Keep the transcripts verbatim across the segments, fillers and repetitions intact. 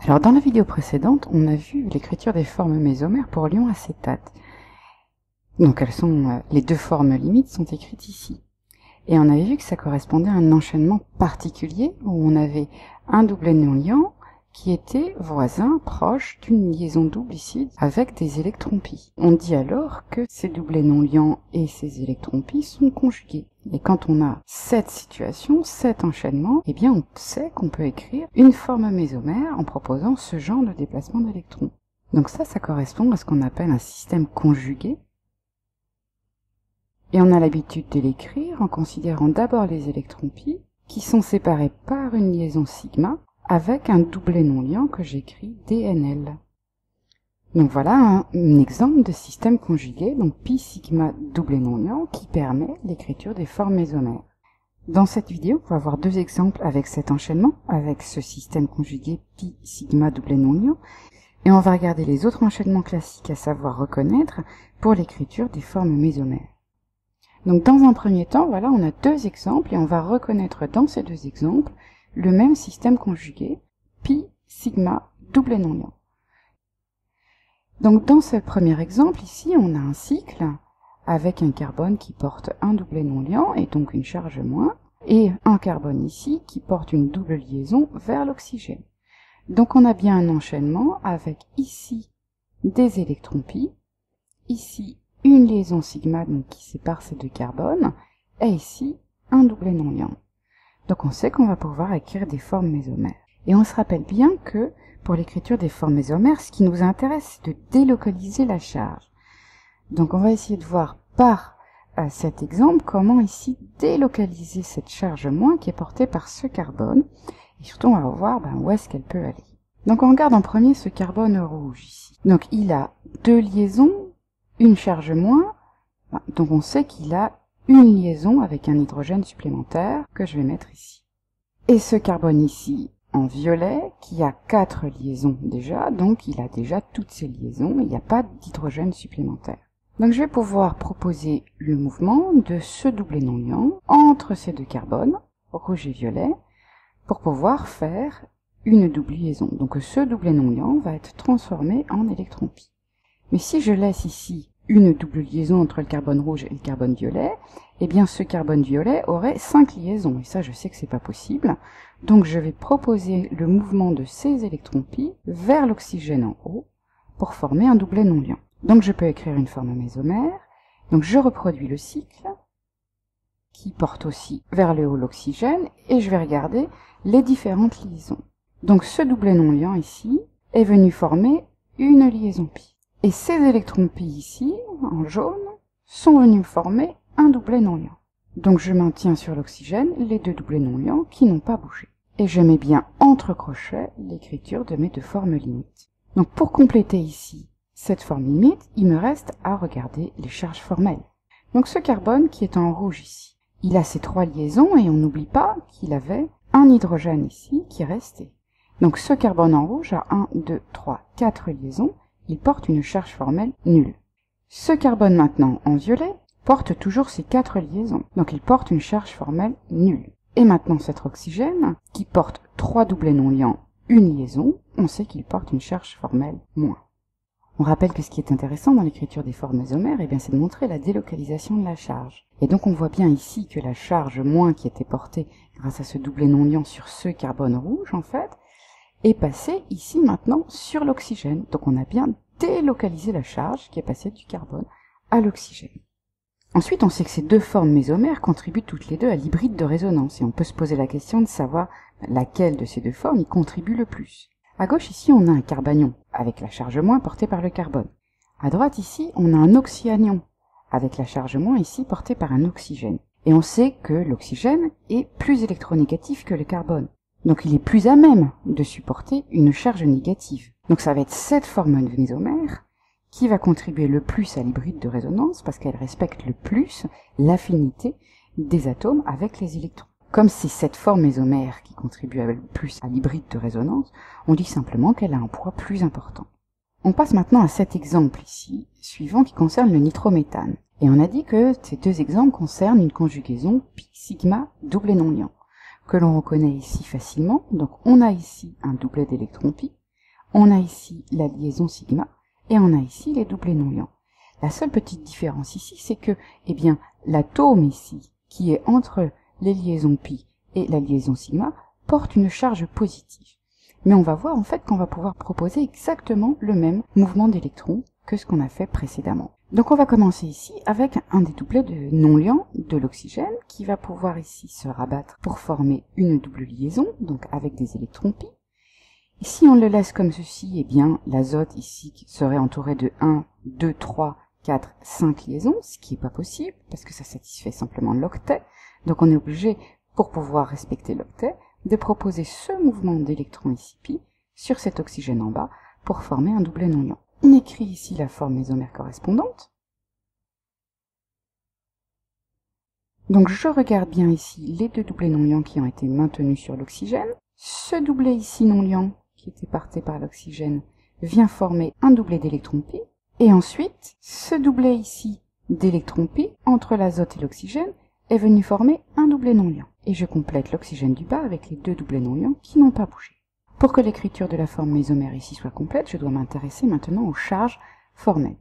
Alors dans la vidéo précédente, on a vu l'écriture des formes mésomères pour l'ion acétate. Donc elles sont, euh, les deux formes limites sont écrites ici. Et on avait vu que ça correspondait à un enchaînement particulier où on avait un doublet non-liant qui était voisin, proche d'une liaison double ici avec des électrons pi. On dit alors que ces doublets non-liants et ces électrons pi sont conjugués. Et quand on a cette situation, cet enchaînement, eh bien on sait qu'on peut écrire une forme mésomère en proposant ce genre de déplacement d'électrons. Donc ça, ça correspond à ce qu'on appelle un système conjugué. Et on a l'habitude de l'écrire en considérant d'abord les électrons pi, qui sont séparés par une liaison sigma, avec un doublet non-liant que j'écris D N L. Donc voilà un, un exemple de système conjugué, donc pi sigma doublet non-liant, qui permet l'écriture des formes mésomères. Dans cette vidéo, on va voir deux exemples avec cet enchaînement, avec ce système conjugué pi sigma doublet non-liant, et on va regarder les autres enchaînements classiques à savoir reconnaître pour l'écriture des formes mésomères. Donc dans un premier temps, voilà, on a deux exemples et on va reconnaître dans ces deux exemples le même système conjugué, pi sigma doublet non-liant. Donc dans ce premier exemple ici, on a un cycle avec un carbone qui porte un doublet non-liant et donc une charge moins, et un carbone ici qui porte une double liaison vers l'oxygène. Donc on a bien un enchaînement avec ici des électrons pi, ici une liaison sigma donc qui sépare ces deux carbones, et ici un doublet non-liant. Donc on sait qu'on va pouvoir écrire des formes mésomères. Et on se rappelle bien que pour l'écriture des formes mésomères, ce qui nous intéresse, c'est de délocaliser la charge. Donc on va essayer de voir par euh, cet exemple comment ici délocaliser cette charge moins qui est portée par ce carbone. Et surtout on va voir ben, où est-ce qu'elle peut aller. Donc on regarde en premier ce carbone rouge ici. Donc il a deux liaisons, une charge moins, donc on sait qu'il a une liaison avec un hydrogène supplémentaire que je vais mettre ici. Et ce carbone ici, en violet, qui a quatre liaisons déjà, donc il a déjà toutes ces liaisons, mais il n'y a pas d'hydrogène supplémentaire. Donc je vais pouvoir proposer le mouvement de ce doublet non-liant entre ces deux carbones, rouge et violet, pour pouvoir faire une double liaison. Donc ce doublet non-liant va être transformé en électron pi. Mais si je laisse ici une double liaison entre le carbone rouge et le carbone violet, eh bien ce carbone violet aurait cinq liaisons, et ça je sais que c'est pas possible. Donc je vais proposer le mouvement de ces électrons pi vers l'oxygène en haut pour former un doublet non-liant. Donc je peux écrire une forme mésomère, donc je reproduis le cycle qui porte aussi vers le haut l'oxygène, et je vais regarder les différentes liaisons. Donc ce doublet non-liant ici est venu former une liaison pi. Et ces électrons pi ici, en jaune, sont venus former un doublet non-liant. Donc je maintiens sur l'oxygène les deux doublets non-liants qui n'ont pas bougé. Et je mets bien entre crochets l'écriture de mes deux formes limites. Donc pour compléter ici cette forme limite, il me reste à regarder les charges formelles. Donc ce carbone qui est en rouge ici, il a ces trois liaisons et on n'oublie pas qu'il avait un hydrogène ici qui est resté. Donc ce carbone en rouge a un, deux, trois, quatre liaisons. Il porte une charge formelle nulle. Ce carbone maintenant en violet porte toujours ces quatre liaisons, donc il porte une charge formelle nulle. Et maintenant cet oxygène, qui porte trois doublets non-liants, une liaison, on sait qu'il porte une charge formelle moins. On rappelle que ce qui est intéressant dans l'écriture des formes mésomères, eh bien, c'est de montrer la délocalisation de la charge. Et donc on voit bien ici que la charge moins qui était portée grâce à ce doublet non-liant sur ce carbone rouge, en fait, est passé ici maintenant sur l'oxygène. Donc on a bien délocalisé la charge qui est passée du carbone à l'oxygène. Ensuite, on sait que ces deux formes mésomères contribuent toutes les deux à l'hybride de résonance et on peut se poser la question de savoir laquelle de ces deux formes y contribue le plus. À gauche ici, on a un carbanion avec la charge moins portée par le carbone. À droite ici, on a un oxyanion avec la charge moins ici portée par un oxygène. Et on sait que l'oxygène est plus électronégatif que le carbone. Donc il est plus à même de supporter une charge négative. Donc ça va être cette forme mésomère qui va contribuer le plus à l'hybride de résonance parce qu'elle respecte le plus l'affinité des atomes avec les électrons. Comme c'est cette forme mésomère qui contribue le plus à l'hybride de résonance, on dit simplement qu'elle a un poids plus important. On passe maintenant à cet exemple ici, suivant qui concerne le nitrométhane. Et on a dit que ces deux exemples concernent une conjugaison pi sigma doublet non-liant, que l'on reconnaît ici facilement. Donc on a ici un doublet d'électrons pi, On a ici la liaison sigma et on a ici les doublés non liants. La seule petite différence ici, c'est que, eh bien, l'atome ici, qui est entre les liaisons pi et la liaison sigma, porte une charge positive. Mais on va voir en fait qu'on va pouvoir proposer exactement le même mouvement d'électrons que ce qu'on a fait précédemment. Donc on va commencer ici avec un des doublets de non liant de l'oxygène qui va pouvoir ici se rabattre pour former une double liaison, donc avec des électrons pi. Et si on le laisse comme ceci, eh bien l'azote ici serait entouré de un, deux, trois, quatre, cinq liaisons, ce qui n'est pas possible parce que ça satisfait simplement l'octet. Donc on est obligé, pour pouvoir respecter l'octet, de proposer ce mouvement d'électrons ici pi sur cet oxygène en bas pour former un doublet non liant. On écrit ici la forme mésomère correspondante. Donc je regarde bien ici les deux doublets non liants qui ont été maintenus sur l'oxygène. Ce doublet ici non liant, qui était porté par l'oxygène, vient former un doublet d'électrons pi. Et ensuite, ce doublet ici d'électrons pi, entre l'azote et l'oxygène, est venu former un doublet non liant. Et je complète l'oxygène du bas avec les deux doublets non liants qui n'ont pas bougé. Pour que l'écriture de la forme mésomère ici soit complète, je dois m'intéresser maintenant aux charges formelles.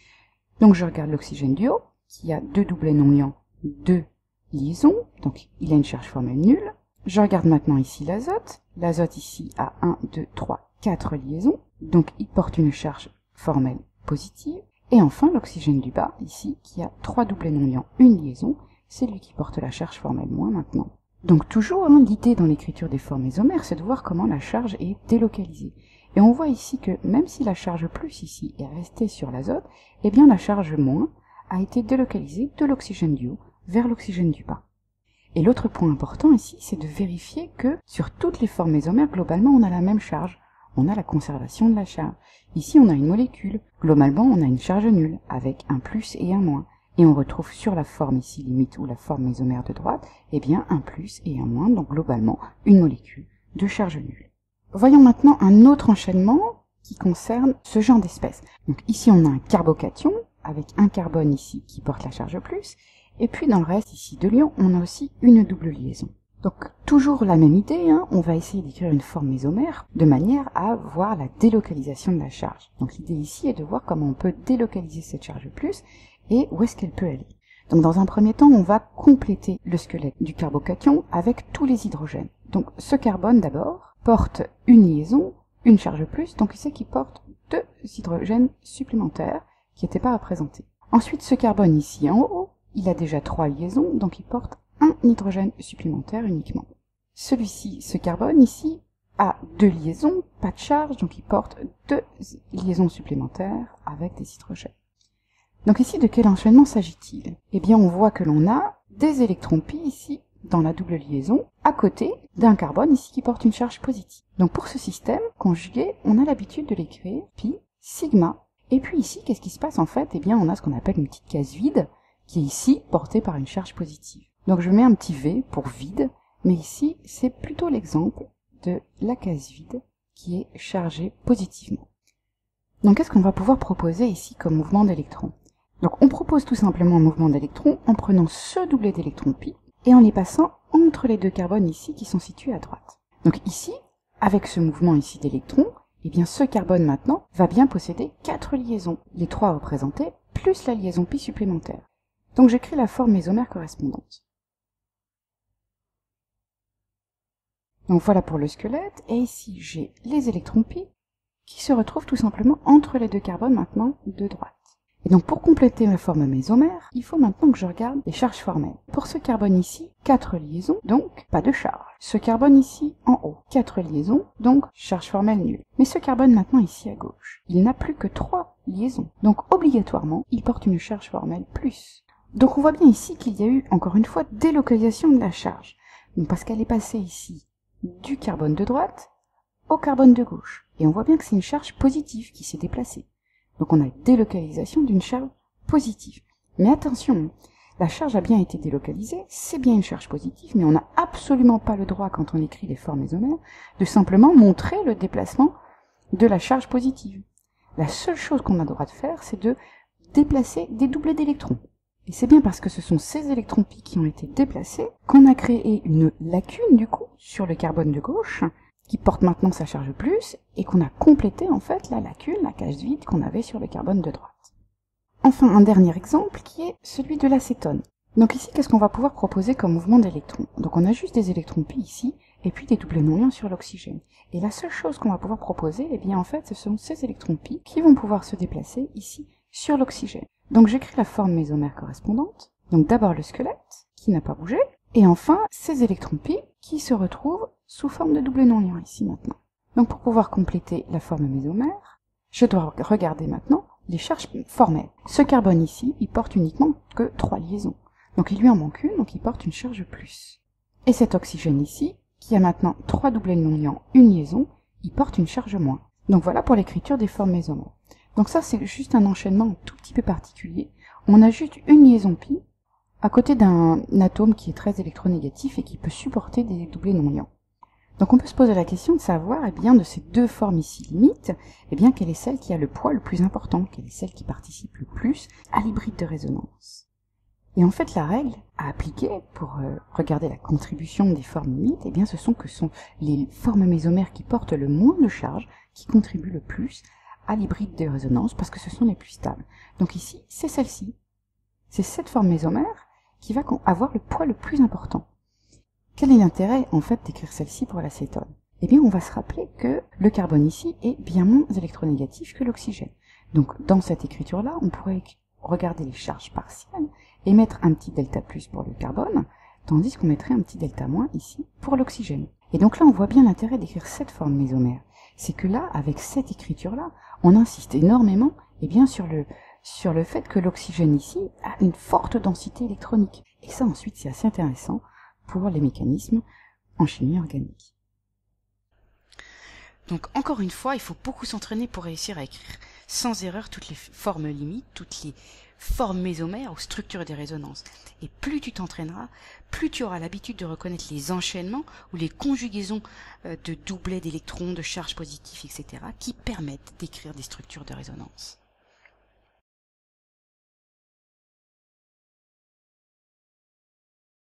Donc je regarde l'oxygène du haut, qui a deux doublets non liants, deux liaisons, donc il a une charge formelle nulle. Je regarde maintenant ici l'azote. L'azote ici a un, deux, trois, quatre liaisons, donc il porte une charge formelle positive. Et enfin l'oxygène du bas, ici, qui a trois doublets non liants, une liaison, c'est lui qui porte la charge formelle moins maintenant. Donc toujours, hein, l'idée dans l'écriture des formes mésomères, c'est de voir comment la charge est délocalisée. Et on voit ici que même si la charge plus ici est restée sur l'azote, eh bien la charge moins a été délocalisée de l'oxygène du haut vers l'oxygène du bas. Et l'autre point important ici, c'est de vérifier que sur toutes les formes mésomères, globalement, on a la même charge. On a la conservation de la charge. Ici, on a une molécule. Globalement, on a une charge nulle, avec un plus et un moins. Et on retrouve sur la forme ici limite ou la forme mésomère de droite, eh bien un plus et un moins, donc globalement une molécule de charge nulle. Voyons maintenant un autre enchaînement qui concerne ce genre d'espèce. Donc ici on a un carbocation avec un carbone ici qui porte la charge plus, et puis dans le reste ici de l'ion, on a aussi une double liaison. Donc toujours la même idée, hein, on va essayer d'écrire une forme mésomère de manière à voir la délocalisation de la charge. Donc l'idée ici est de voir comment on peut délocaliser cette charge plus et où est-ce qu'elle peut aller. Donc dans un premier temps, on va compléter le squelette du carbocation avec tous les hydrogènes. Donc ce carbone d'abord porte une liaison, une charge plus, donc c'est qu'il porte deux hydrogènes supplémentaires qui n'étaient pas représentés. Ensuite ce carbone ici en haut, il a déjà trois liaisons, donc il porte un hydrogène supplémentaire uniquement. Celui-ci, ce carbone ici, a deux liaisons, pas de charge, donc il porte deux liaisons supplémentaires avec des hydrogènes. Donc ici, de quel enchaînement s'agit-il? Eh bien, on voit que l'on a des électrons pi ici, dans la double liaison, à côté d'un carbone ici qui porte une charge positive. Donc pour ce système conjugué, on a l'habitude de l'écrire pi, sigma, et puis ici, qu'est-ce qui se passe en fait? Eh bien, on a ce qu'on appelle une petite case vide, qui est ici portée par une charge positive. Donc je mets un petit V pour vide, mais ici, c'est plutôt l'exemple de la case vide qui est chargée positivement. Donc qu'est-ce qu'on va pouvoir proposer ici comme mouvement d'électrons? Donc on propose tout simplement un mouvement d'électrons en prenant ce doublet d'électrons pi et en les passant entre les deux carbones ici qui sont situés à droite. Donc ici, avec ce mouvement ici d'électrons, eh bien ce carbone maintenant va bien posséder quatre liaisons, les trois représentées, plus la liaison pi supplémentaire. Donc j'écris la forme mésomère correspondante. Donc voilà pour le squelette, et ici j'ai les électrons pi qui se retrouvent tout simplement entre les deux carbones maintenant de droite. Et donc pour compléter ma forme mésomère, il faut maintenant que je regarde les charges formelles. Pour ce carbone ici, quatre liaisons, donc pas de charge. Ce carbone ici en haut, quatre liaisons, donc charge formelle nulle. Mais ce carbone maintenant ici à gauche, il n'a plus que trois liaisons, donc obligatoirement il porte une charge formelle plus. Donc on voit bien ici qu'il y a eu encore une fois délocalisation de la charge, donc parce qu'elle est passée ici du carbone de droite au carbone de gauche. Et on voit bien que c'est une charge positive qui s'est déplacée. Donc on a une délocalisation d'une charge positive. Mais attention, la charge a bien été délocalisée, c'est bien une charge positive, mais on n'a absolument pas le droit, quand on écrit les formes mésomères, de simplement montrer le déplacement de la charge positive. La seule chose qu'on a le droit de faire, c'est de déplacer des doublets d'électrons. Et c'est bien parce que ce sont ces électrons pi qui ont été déplacés qu'on a créé une lacune, du coup, sur le carbone de gauche, qui porte maintenant sa charge plus, et qu'on a complété en fait la lacune, la case vide qu'on avait sur le carbone de droite. Enfin, un dernier exemple qui est celui de l'acétone. Donc ici, qu'est-ce qu'on va pouvoir proposer comme mouvement d'électrons? Donc on a juste des électrons pi ici, et puis des doublés non liants sur l'oxygène. Et la seule chose qu'on va pouvoir proposer, eh bien en fait, ce sont ces électrons pi qui vont pouvoir se déplacer ici sur l'oxygène. Donc j'écris la forme mésomère correspondante. Donc d'abord le squelette, qui n'a pas bougé, et enfin ces électrons pi qui se retrouvent sous forme de doublés non liants ici maintenant. Donc pour pouvoir compléter la forme mésomère, je dois regarder maintenant les charges formelles. Ce carbone ici, il porte uniquement que trois liaisons. Donc il lui en manque une, donc il porte une charge plus. Et cet oxygène ici, qui a maintenant trois doublés non liants, une liaison, il porte une charge moins. Donc voilà pour l'écriture des formes mésomères. Donc ça c'est juste un enchaînement un tout petit peu particulier. On a juste une liaison pi à côté d'un atome qui est très électronégatif et qui peut supporter des doublés non liants. Donc on peut se poser la question de savoir, eh bien, de ces deux formes ici limites, eh bien, quelle est celle qui a le poids le plus important, quelle est celle qui participe le plus à l'hybride de résonance. Et en fait, la règle à appliquer pour euh, regarder la contribution des formes limites, eh bien, ce sont que sont les formes mésomères qui portent le moins de charge, qui contribuent le plus à l'hybride de résonance, parce que ce sont les plus stables. Donc ici, c'est celle-ci. C'est cette forme mésomère qui va avoir le poids le plus important. Quel est l'intérêt, en fait, d'écrire celle-ci pour l'acétone? Eh bien, on va se rappeler que le carbone ici est bien moins électronégatif que l'oxygène. Donc, dans cette écriture-là, on pourrait regarder les charges partielles et mettre un petit delta plus pour le carbone, tandis qu'on mettrait un petit delta moins ici pour l'oxygène. Et donc là, on voit bien l'intérêt d'écrire cette forme mésomère. C'est que là, avec cette écriture-là, on insiste énormément, eh bien, sur le, sur le fait que l'oxygène ici a une forte densité électronique. Et ça, ensuite, c'est assez intéressant pour les mécanismes en chimie organique. Donc encore une fois, il faut beaucoup s'entraîner pour réussir à écrire sans erreur toutes les formes limites, toutes les formes mésomères ou structures des résonances. Et plus tu t'entraîneras, plus tu auras l'habitude de reconnaître les enchaînements ou les conjugaisons de doublets d'électrons, de charges positives, et cetera qui permettent d'écrire des structures de résonance.